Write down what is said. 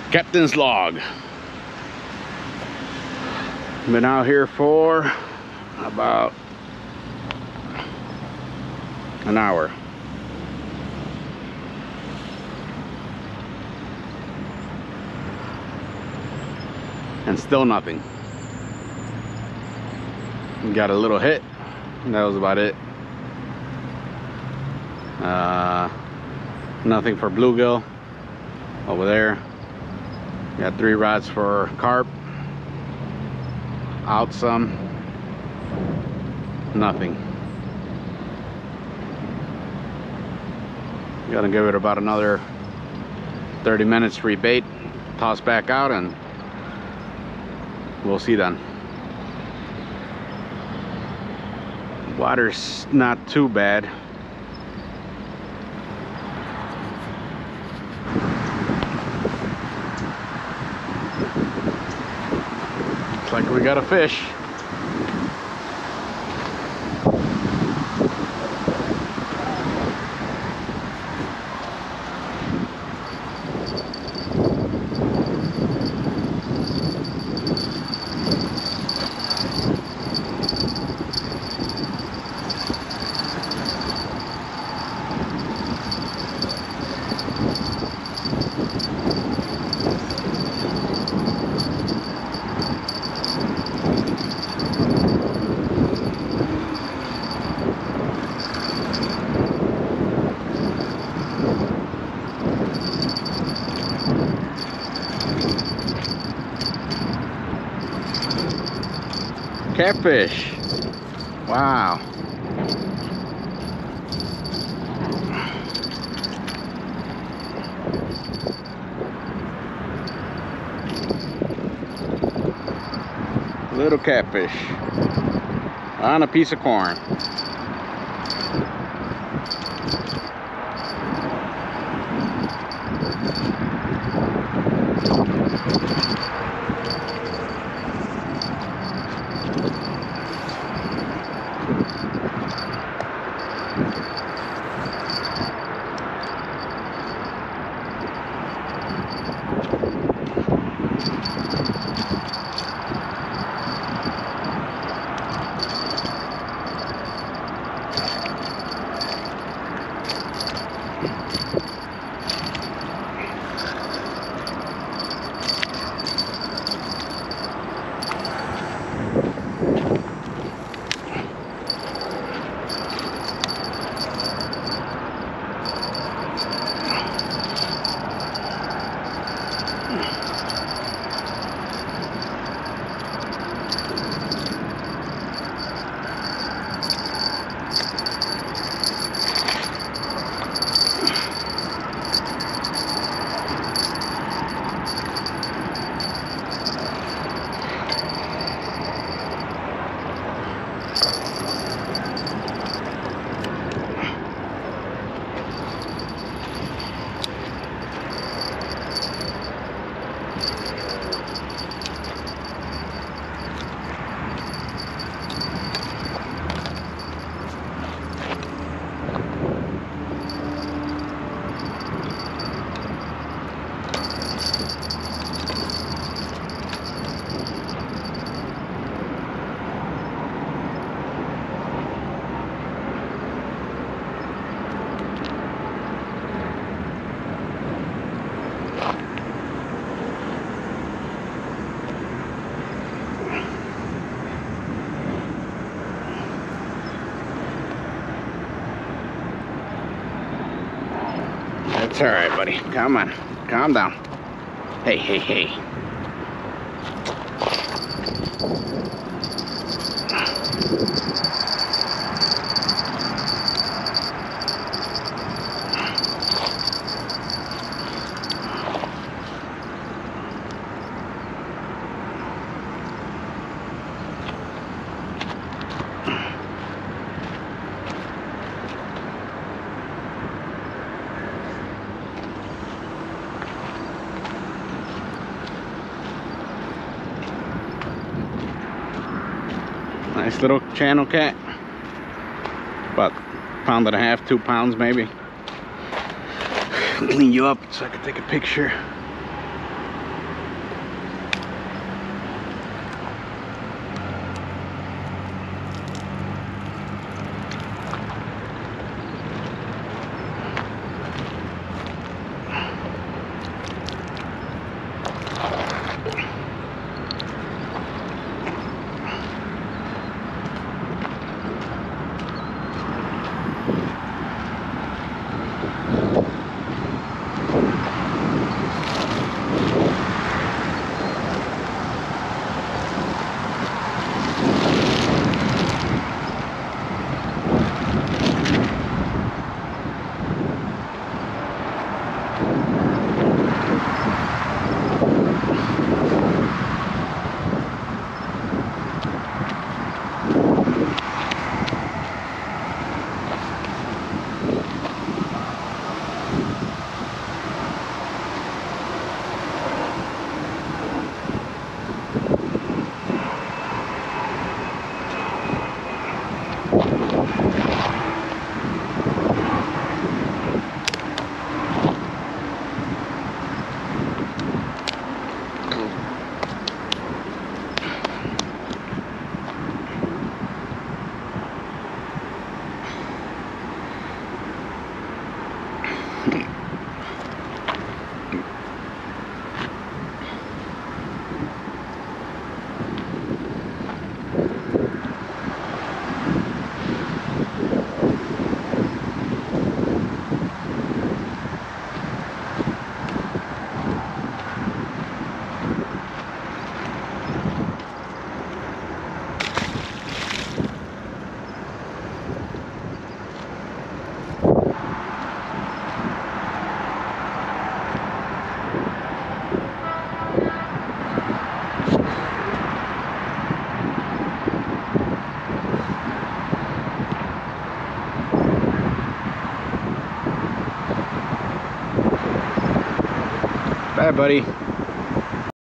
Captain's log. Been out here for about an hour. And still nothing. Got a little hit, and that was about it. Nothing for bluegill over there. Got 3 rods for carp. Out some. Nothing. Gotta give it about another 30 minutes to rebait, toss back out, and we'll see then. Water's not too bad. Looks like we got a fish. Catfish. Wow. Little catfish on a piece of corn. It's all right, buddy. Come on. Calm down. Hey, hey, hey. Nice little channel cat. About a pound and a half, 2 pounds maybe. Clean you up so I can take a picture. Bye, buddy.